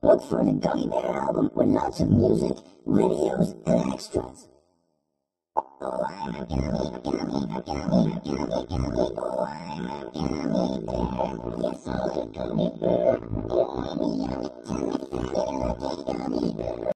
Look for the Gummy Bear album with lots of music, videos, and extras. Oh, I'm a gummy, gummy, gummy, gummy, gummy. Oh, I'm a gummy bear. Yes, I'm a gummy bear. Oh, I'm a yummy, yummy, yummy, yummy bear.